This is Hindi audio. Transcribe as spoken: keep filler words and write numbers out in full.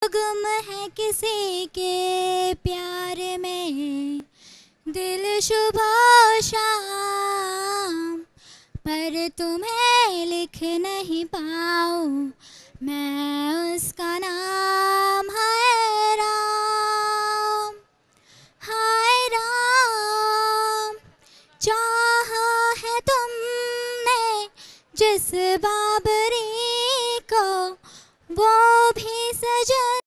गुम है किसी के प्यार में, दिल सुबह शाम, पर तुम्हें लिख नहीं पाऊँ मैं उसका नाम। हाय राम, हाय राम, चाहा है तुमने जिस बाबरी को, वो भी सजन